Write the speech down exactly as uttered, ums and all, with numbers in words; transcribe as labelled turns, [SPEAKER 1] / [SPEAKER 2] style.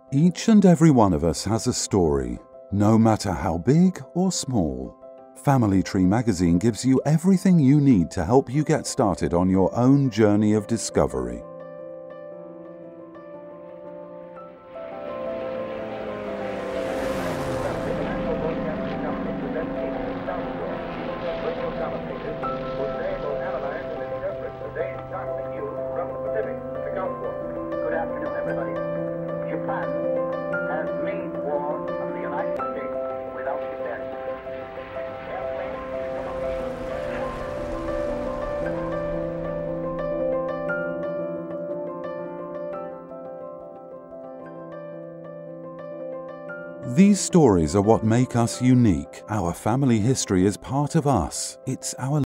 [SPEAKER 1] Each and every one of us has a story, no matter how big or small. Family Tree magazine gives you everything you need to help you get started on your own journey of discovery.
[SPEAKER 2] Good afternoon, everybody. Japan has made war on the United States without defense.
[SPEAKER 1] These stories are what make us unique. Our family history is part of us. It's our